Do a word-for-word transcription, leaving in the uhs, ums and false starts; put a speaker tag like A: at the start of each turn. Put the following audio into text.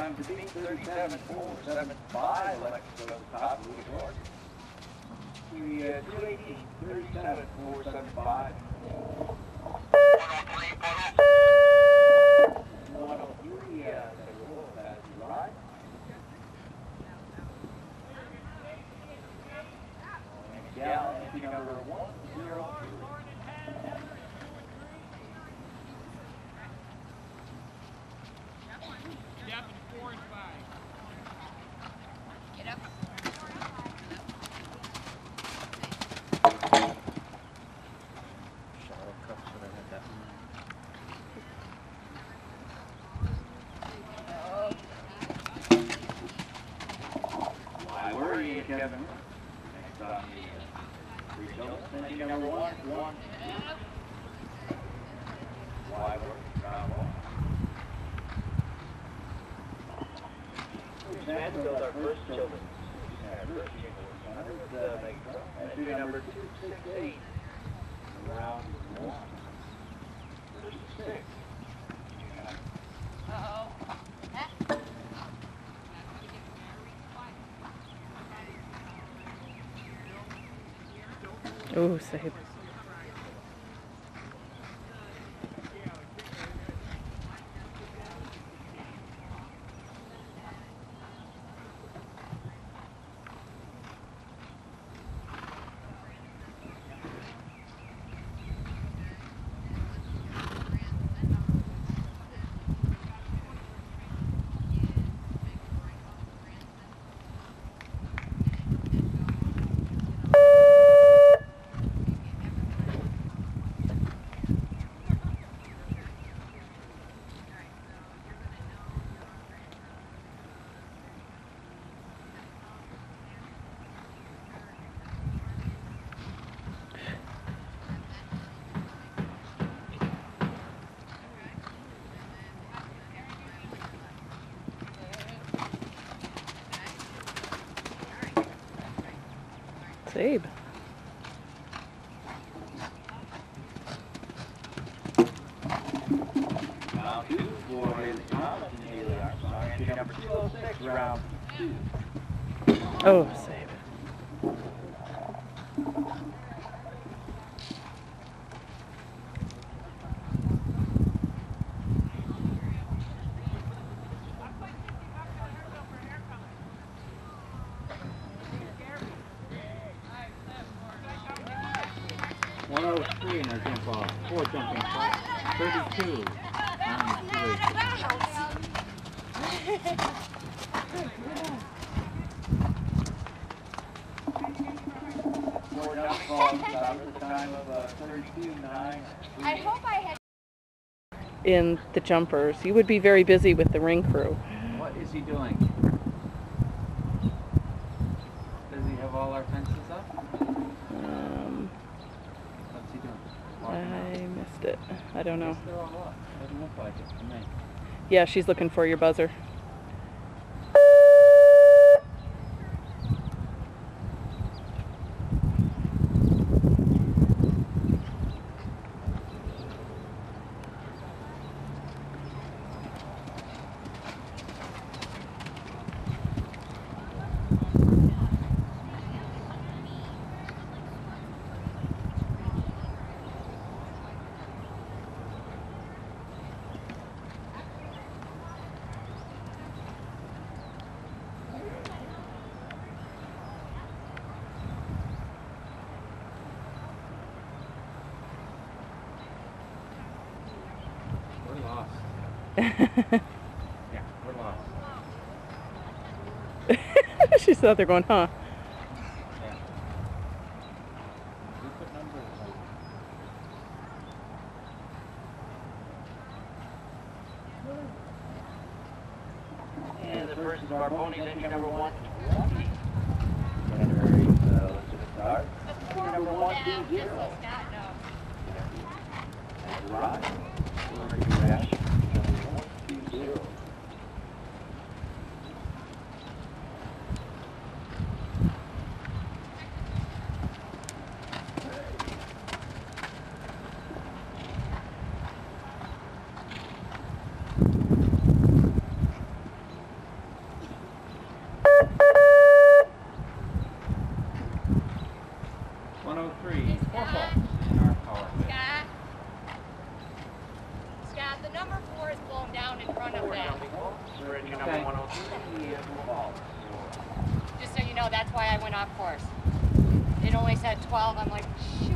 A: time to beat thirty-seven four seven five, Alexis on top, Louis George. We, uh, two eighty, thirty-seven four seven five. one oh three, uh, that's right. Yeah, entry number one zero three. Why worry you, Kevin? Next on the results, entry number one, one. Why worry? Round one. That built our first children. Entry number two six eight. Round one. Six. Uh-oh.
B: Oh, save. Sabe.
A: Round two for Haley Thomas and Haley Armstrong. Entry number two oh six, round two.
B: Oh, save.
A: one oh three in our jump off. Four jumping off. thirty-two. Four jump off. About the time of uh, thirty-two nine.
C: I hope I had.
B: In the jumpers, you would be very busy with the ring crew.
A: What is he doing? Does he have all our fences up?
B: Um,
A: What's he doing?
B: I missed it. I don't know.
A: They're all up. Doesn't look like it to me.
B: Yeah, she's looking for your buzzer.
A: Yeah, we're lost.
B: She's out there going, huh?
A: Yeah. We put numbers on. And the first is our ponies, entry number one. Uh, let's start. Entry number one, two, zero. That's right.
C: oh three. Four
D: Scott.
C: faults in our power.
D: Scott. Scott, the number four is blown down in front of that.
A: Bridge number
C: Okay.
A: one oh three is fault.
D: Just so you know, that's why I went off course. It only said twelve. I'm like,